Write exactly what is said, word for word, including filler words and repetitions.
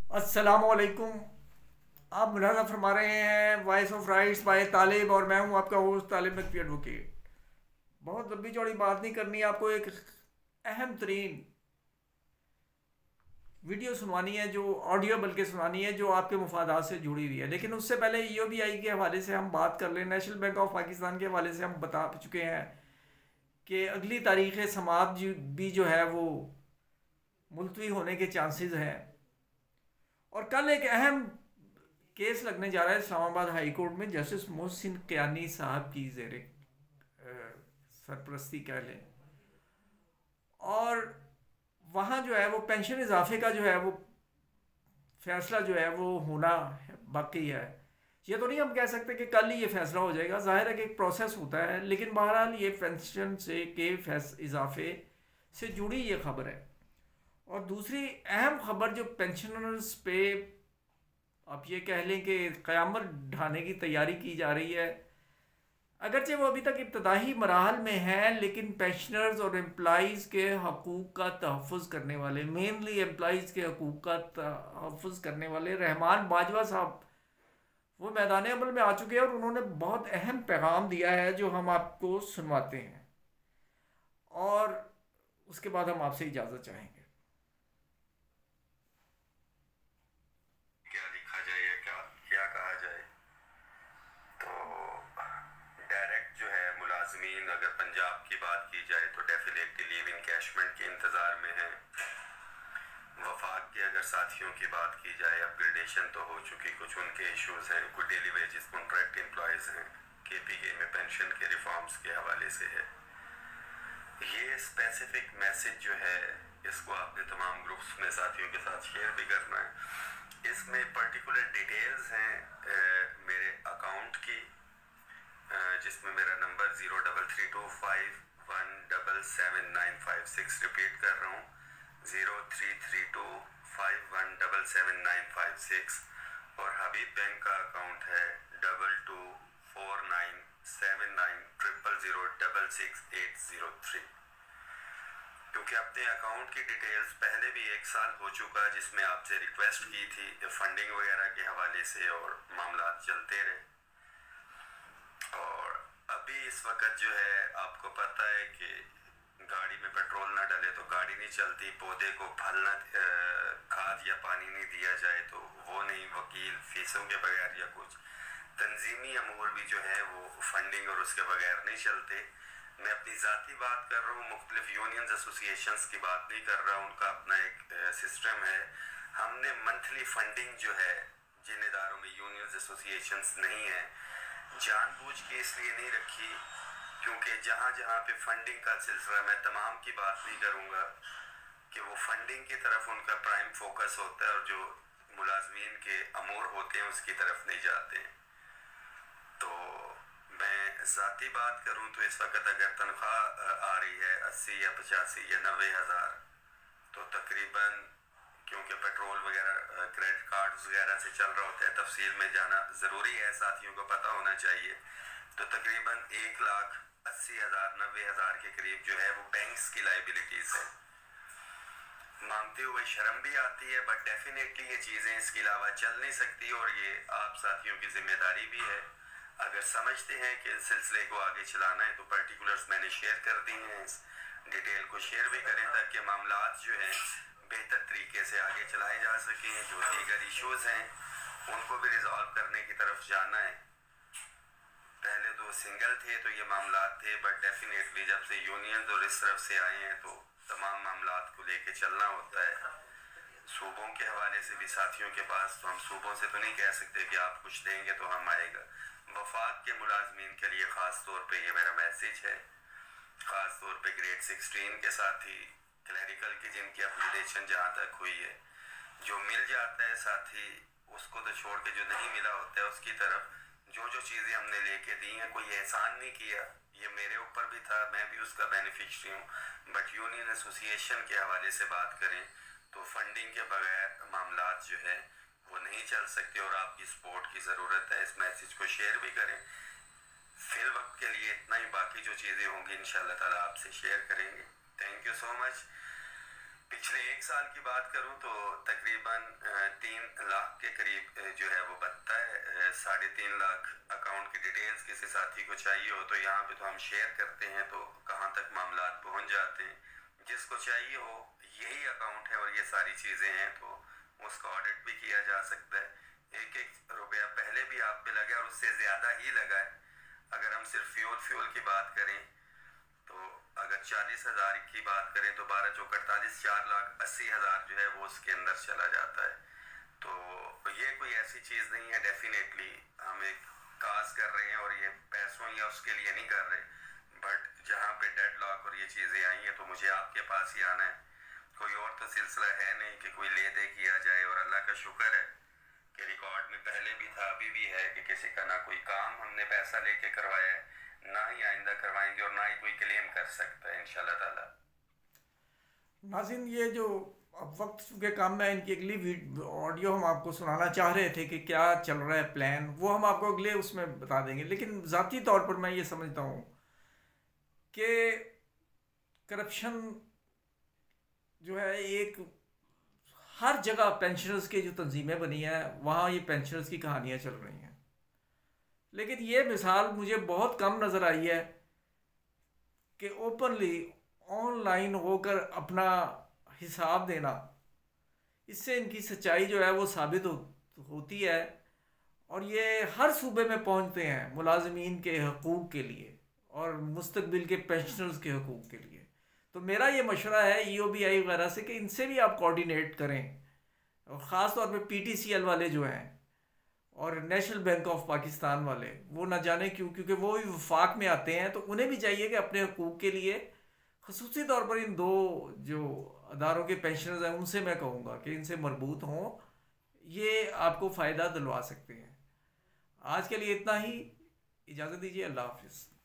अस्सलामुअलैकुम। आप मुलाज़ा फरमा रहे हैं voice of rights by Talib और मैं हूं आपका होस्ट तालिब नकवी एडवोकेट। बहुत लंबी चौड़ी बात नहीं करनी, आपको एक अहम तरीन वीडियो सुनवानी है, जो ऑडियो बल्कि सुनानी है, जो आपके मुफादात से जुड़ी हुई है। लेकिन उससे पहले ई ओ बी आई के हवाले से हम बात कर लें। नेशनल बैंक ऑफ पाकिस्तान के हवाले से हम बता चुके हैं कि अगली तारीख़ समात भी जो है वो मुलतवी होने के चांसेस हैं। और कल एक अहम केस लगने जा रहा है इस्लामाबाद हाई कोर्ट में, जस्टिस मोहसिन कियानी साहब की जेर सरपरस्ती कह लें। और वहाँ जो है वो पेंशन इजाफे का जो है वो फैसला जो है वो होना बाकी है। ये तो नहीं हम कह सकते कि कल ही ये फैसला हो जाएगा, जाहिर है कि एक प्रोसेस होता है। लेकिन बहरहाल ये पेंशन से के फैस इजाफे से जुड़ी ये खबर है। और दूसरी अहम खबर जो पेंशनर्स पे आप ये कह लें कि क़यामत ढाने की तैयारी की जा रही है। अगरचे वो अभी तक इब्तदाही मराहल में है, लेकिन पेंशनर्स और एम्प्लॉज़ के हकूक़ का तहफ़्फ़ुज़ करने वाले, मेनली एम्प्लॉज़ के हकूक़ का तहफ़्फ़ुज़ करने वाले रहमान बाजवा साहब वो मैदान अमल में आ चुके हैं और उन्होंने बहुत अहम पैगाम दिया है जो हम आपको सुनवाते हैं। और उसके बाद हम आपसे इजाज़त चाहेंगे। क्या लिखा जाए या क्या क्या कहा जाए। तो डायरेक्ट जो है मुलाजमीन, अगर पंजाब की बात की जाए तो डेफिनेटली लीव इनकैशमेंट के इंतज़ार में है। वफाक के अगर साथियों की बात की जाए, अपग्रेडेशन तो हो चुकी, कुछ उनके इश्यूज हैं, कुछ डेली वेजेस कॉन्ट्रैक्ट एम्प्लॉयज़ हैं, के पी के में पेंशन के रिफॉर्म्स के हवाले से है। ये स्पेसिफिक मैसेज जो है इसको आपने तमाम ग्रुप्स में साथियों के साथ शेयर भी करना है। इसमें पर्टिकुलर डिटेल्स हैं ए, मेरे अकाउंट की, जिसमें मेरा नंबर zero double three two five one double seven nine five six repeat कर रहा हूँ, zero three three two five one double seven nine five six. और हबीब बैंक का अकाउंट है double two four nine seven nine triple zero double six eight zero three. क्योंकि अपने account की details पहले भी एक साल हो चुका जिसमें आपसे रिक्वेस्ट की थी फंडिंग वगैरह के हवाले से, और मामला चलते रहे। और अभी इस वक्त जो है आपको पता है कि गाड़ी में पेट्रोल ना डले तो गाड़ी नहीं चलती, पौधे को फल ना खाद या पानी नहीं दिया जाए तो वो नहीं, वकील फीसों के बगैर या कुछ तंजीमी अमूर भी जो है वो फंडिंग और उसके बगैर नहीं चलते। मैं अपनी ज़ाती बात कर रहा हूँ, मुख्तलिफ यूनियंस एसोसिएशंस की बात नहीं कर रहा, उनका अपना एक सिस्टम है। हमने मंथली फंडिंग जो है जिन इदारों में यूनियंस एसोसिएशंस नहीं है, जानबूझ के इसलिए नहीं रखी क्योंकि जहाँ जहाँ पे फंडिंग का सिलसिला, मैं तमाम की बात नहीं करूँगा कि वो फंडिंग की तरफ उनका प्राइम फोकस होता है और जो मुलाजमीन के अमूर होते हैं उसकी तरफ नहीं जाते हैं। तो मैं ज़ाती बात करूं तो इस वक्त अगर तनख्वाह आ रही है अस्सी या पचासी या नब्बे हज़ार, तो तकरीबन क्योंकि पेट्रोल वगैरह क्रेडिट कार्ड वगैरह से चल रहा होता है, तफसील में जाना ज़रूरी है, साथियों को पता होना चाहिए। तो तकरीबन एक लाख अस्सी हज़ार नब्बे हज़ार के करीब जो है वो बैंक्स की लाइबिलिटीज़ है। मांगते हुए शर्म भी आती है, बट डेफिनेटली ये चीज़ें इसके अलावा चल नहीं सकती और ये आप साथियों की जिम्मेदारी भी है। अगर समझते हैं कि इस सिलसिले को आगे चलाना है तो पर्टिकुलर्स मैंने शेयर कर दी हैं, इस डिटेल को शेयर भी करें ताकि मामलात जो हैं बेहतर तरीके से आगे चलाए जा सकें। जो दीगर इश्यूज़ हैं उनको भी रिजॉल्व करने की तरफ जाना है। पहले तो सिंगल थे तो ये मामलात थे, बट डेफिनेटली जब से यूनियन और इस तरफ से आए हैं तो तमाम मामलात को लेके चलना होता है। सूबों के हवाले से भी साथियों के पास, तो हम सूबों से तो नहीं कह सकते कि आप कुछ देंगे तो हम आएगा। वफाक के मुलाजमीन के लिए ख़ास तौर पे ये मेरा मैसेज है, ख़ास तौर पे ग्रेड सिक्सटीन के साथी क्लरिकल की जिनकी अपग्रेडेशन जहाँ तक हुई है, जो मिल जाता है साथी उसको तो छोड़ के जो नहीं मिला होता है उसकी तरफ जो जो चीज़ें हमने लेके दी हैं, कोई एहसान नहीं किया, ये मेरे ऊपर भी था, मैं भी उसका बेनिफिशरी हूँ। बट यूनियन एसोसिएशन के हवाले से बात करें तो फंडिंग के बगैर मामलात जो है वो नहीं चल सकते और आपकी सपोर्ट की ज़रूरत है। इस मैसेज को शेयर भी करें। फिल वक्त के लिए इतना ही, बाकी जो चीज़ें होंगी इंशाल्लाह ताला आपसे शेयर करेंगे। Thank you so much. पिछले एक साल की बात करूं तो तकरीबन तीन लाख के करीब जो है वो बनता है। साढ़े तीन लाख अकाउंट की डिटेल्स किसी साथी को चाहिए हो तो यहाँ पे तो हम शेयर करते हैं, तो कहाँ तक मामला पहुँच जाते हैं। जिसको चाहिए हो यही अकाउंट है और ये सारी चीज़ें हैं, तो उसका ऑडिट भी किया जा सकता है। एक एक रुपया पहले भी आप पे लगा और उससे ज़्यादा ही लगा है। अगर हम सिर्फ फ्यूल फ्यूल की बात करें तो अगर चालीस हज़ार की बात करें तो बारह चौक अड़तालीस, चार लाख अस्सी हज़ार जो है वो उसके अंदर चला जाता है। तो ये कोई ऐसी चीज़ नहीं है, डेफिनेटली हम एक काज कर रहे हैं और ये पैसों या उसके लिए नहीं कर रहे, बट जहाँ पे डेडलॉक और ये चीज़ें आई हैं तो मुझे आपके पास ही आना है। कोई और तो सिलसिला है नहीं कि कोई ले दे किया जाए, और अल्लाह का शुक्र है कि रिकॉर्ड में पहले भी था, अभी भी है कि किसी का ना कोई काम हमने पैसा लेके करवाया है, ना ही आइंदा करवाएंगे और ना ही कोई क्लेम कर सकता है इंशाल्लाह ताला। नाज़रीन, ये जो अब वक्त के काम में इनकी अगली ऑडियो हम आपको सुनाना चाह रहे थे कि क्या चल रहा है प्लान, वो हम आपको अगले उसमें बता देंगे। लेकिन ज़ाती तौर पर मैं ये समझता हूँ कि करप्शन जो है एक हर जगह पेंशनर्स की जो तंजीमें बनी हैं वहाँ ये पेंशनर्स की कहानियाँ चल रही हैं। लेकिन ये मिसाल मुझे बहुत कम नज़र आई है कि ओपनली ऑनलाइन होकर अपना हिसाब देना, इससे इनकी सच्चाई जो है वो साबित हो, होती है। और ये हर सूबे में पहुंचते हैं मुलाजमीन के हकूक़ के लिए और मुस्तकबिल के पेंशनर्स के हकूक़ के लिए। तो मेरा ये मशवरा है ई ओ बी आई वगैरह से कि इनसे भी आप कोऑर्डिनेट करें, और ख़ास तौर पे पी टी सी एल वाले जो हैं और नेशनल बैंक ऑफ पाकिस्तान वाले, वो ना जाने क्यों, क्योंकि वो भी वफाक में आते हैं, तो उन्हें भी चाहिए कि अपने हकूक़ के लिए ख़ुसूसी तौर पर इन दो जो अदारों के पेंशनर्स हैं उनसे मैं कहूँगा कि इनसे मरबूत हों, ये आपको फ़ायदा दिलवा सकते हैं। आज के लिए इतना ही, इजाज़त दीजिए, अल्लाह हाफ़िज़।